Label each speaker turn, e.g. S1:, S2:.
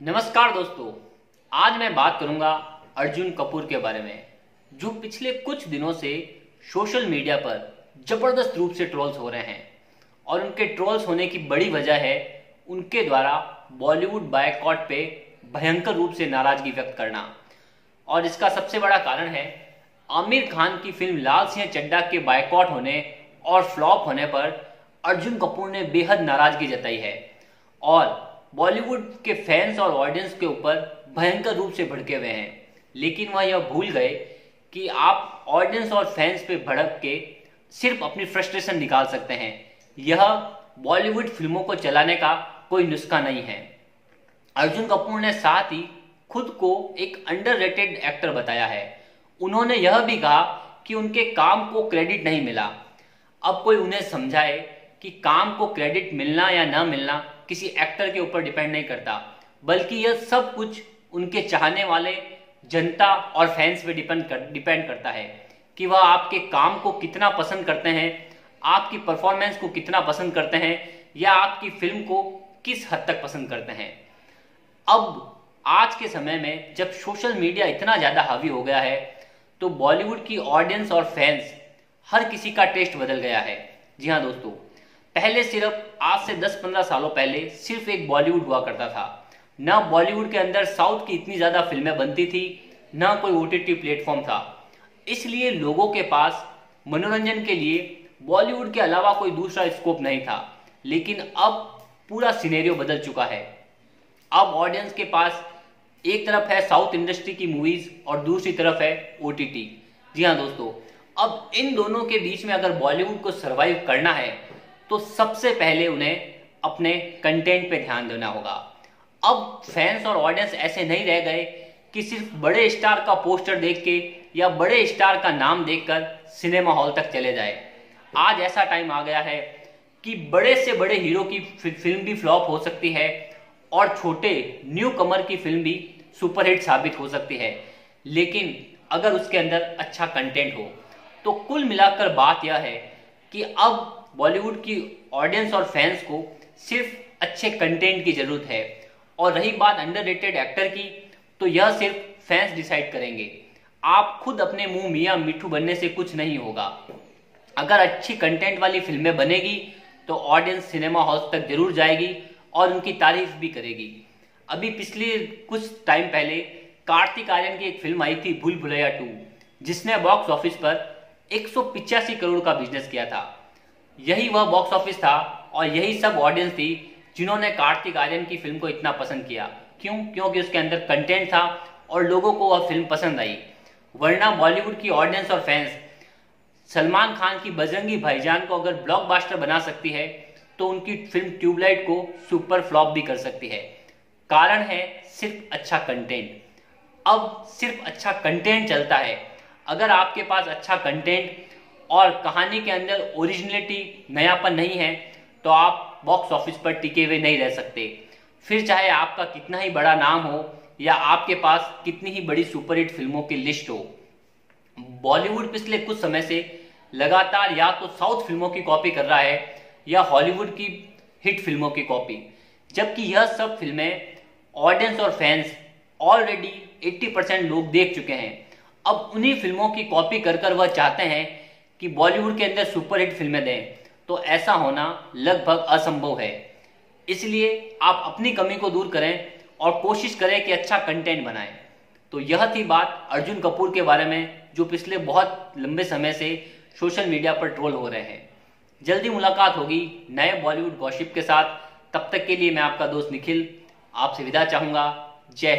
S1: नमस्कार दोस्तों, आज मैं बात करूंगा अर्जुन कपूर के बारे में, जो पिछले कुछ दिनों से सोशल मीडिया पर जबरदस्त रूप से ट्रोल्स हो रहे हैं। और उनके ट्रोल्स होने की बड़ी वजह है उनके द्वारा बॉलीवुड बायकॉट पे भयंकर रूप से नाराजगी व्यक्त करना। और इसका सबसे बड़ा कारण है आमिर खान की फिल्म लाल सिंह चड्ढा के बायकॉट होने और फ्लॉप होने पर अर्जुन कपूर ने बेहद नाराजगी जताई है और बॉलीवुड के फैंस और ऑडियंस के ऊपर भयंकर रूप से भड़के हुए हैं। लेकिन वह यह भूल गए कि आप ऑडियंस और फैंस पे भड़क के सिर्फ अपनी फ्रस्ट्रेशन निकाल सकते हैं। यह बॉलीवुड फिल्मों को चलाने का कोई नुस्खा नहीं है। अर्जुन कपूर ने साथ ही खुद को एक अंडररेटेड एक्टर बताया है। उन्होंने यह भी कहा कि उनके काम को क्रेडिट नहीं मिला। अब कोई उन्हें समझाए कि काम को क्रेडिट मिलना या ना मिलना किसी एक्टर के ऊपर डिपेंड नहीं करता, बल्कि यह सब कुछ उनके चाहने वाले जनता और फैंस पे डिपेंड करता है कि वह आपके काम को कितना पसंद करते हैं, आपकी परफॉर्मेंस को कितना पसंद करते हैं या आपकी फिल्म को किस हद तक पसंद करते हैं। अब आज के समय में जब सोशल मीडिया इतना ज़्यादा हावी हो गया है तो बॉलीवुड की ऑडियंस और फैंस हर किसी का टेस्ट बदल गया है। जी हाँ दोस्तों, पहले सिर्फ आज से 10-15 सालों पहले सिर्फ एक बॉलीवुड हुआ करता था। न बॉलीवुड के अंदर साउथ की इतनी ज़्यादा फिल्में बनती थी, न कोई OTT प्लेटफॉर्म था। इसलिए लोगों के पास मनोरंजन के लिए बॉलीवुड के अलावा कोई दूसरा स्कोप नहीं था। लेकिन अब पूरा सिनेरियो बदल चुका है। अब ऑडियंस के पास एक तरफ है साउथ इंडस्ट्री की मूवीज और दूसरी तरफ है OTT। जी हाँ दोस्तों, अब इन दोनों के बीच में अगर बॉलीवुड को सरवाइव करना है तो सबसे पहले उन्हें अपने कंटेंट पे ध्यान देना होगा। अब फैंस और ऑडियंस ऐसे नहीं रह गए कि सिर्फ बड़े स्टार का पोस्टर देख के या बड़े स्टार का नाम देखकर सिनेमा हॉल तक चले जाए। आज ऐसा टाइम आ गया है कि बड़े से बड़े हीरो की फिल्म भी फ्लॉप हो सकती है और छोटे न्यू कमर की फिल्म भी सुपरहिट साबित हो सकती है, लेकिन अगर उसके अंदर अच्छा कंटेंट हो। तो कुल मिलाकर बात यह है कि अब बॉलीवुड की ऑडियंस और फैंस को सिर्फ अच्छे कंटेंट की जरूरत है। और रही बात अंडररेटेड एक्टर की, तो यह सिर्फ फैंस डिसाइड करेंगे। आप खुद अपने मुंह मियां मिठू बनने से कुछ नहीं होगा। अगर अच्छी कंटेंट वाली फिल्में बनेगी तो ऑडियंस सिनेमा हॉल तक जरूर जाएगी और उनकी तारीफ भी करेगी। अभी पिछले कुछ टाइम पहले कार्तिक आर्यन की एक फिल्म आई थी भूल भुलैया 2, जिसने बॉक्स ऑफिस पर 185 करोड़ का बिजनेस किया था। यही वह बॉक्स ऑफिस था और यही सब ऑडियंस थी जिन्होंने कार्तिक आर्यन की फिल्म को इतना पसंद किया। क्यों? क्योंकि उसके अंदर कंटेंट था और लोगों को वह फिल्म पसंद आई। वरना बॉलीवुड की ऑडियंस और फैंस सलमान खान की बजरंगी भाईजान को अगर ब्लॉकबस्टर बना सकती है तो उनकी फिल्म ट्यूबलाइट को सुपर फ्लॉप भी कर सकती है। कारण है सिर्फ अच्छा कंटेंट। अब सिर्फ अच्छा कंटेंट चलता है। अगर आपके पास अच्छा कंटेंट और कहानी के अंदर ओरिजिनलिटी, नयापन नहीं है तो आप बॉक्स ऑफिस पर टिके हुए नहीं रह सकते। फिर चाहे आपका कितना ही बड़ा नाम हो या आपके पास कितनी ही बड़ी सुपरहिट फिल्मों की लिस्ट हो। बॉलीवुड पिछले कुछ समय से लगातार या तो साउथ फिल्मों की कॉपी कर रहा है या हॉलीवुड की हिट फिल्मों की कॉपी, जबकि यह सब फिल्में ऑडियंस और फैंस ऑलरेडी 80% लोग देख चुके हैं। अब उन्हीं फिल्मों की कॉपी कर कर वह चाहते हैं कि बॉलीवुड के अंदर सुपरहिट फिल्में दें, तो ऐसा होना लगभग असंभव है। इसलिए आप अपनी कमी को दूर करें और कोशिश करें कि अच्छा कंटेंट बनाएं। तो यह थी बात अर्जुन कपूर के बारे में, जो पिछले बहुत लंबे समय से सोशल मीडिया पर ट्रोल हो रहे हैं। जल्दी मुलाकात होगी नए बॉलीवुड गॉसिप के साथ। तब तक के लिए मैं आपका दोस्त निखिल आपसे विदा चाहूंगा। जय